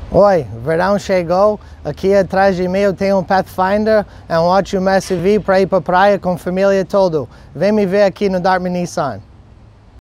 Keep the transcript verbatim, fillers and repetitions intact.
Oi, verão chegou, aqui atrás de mim eu tenho um Pathfinder, é um ótimo S U V para ir para a praia com a família toda. Vem me ver aqui no Dartmouth Nissan.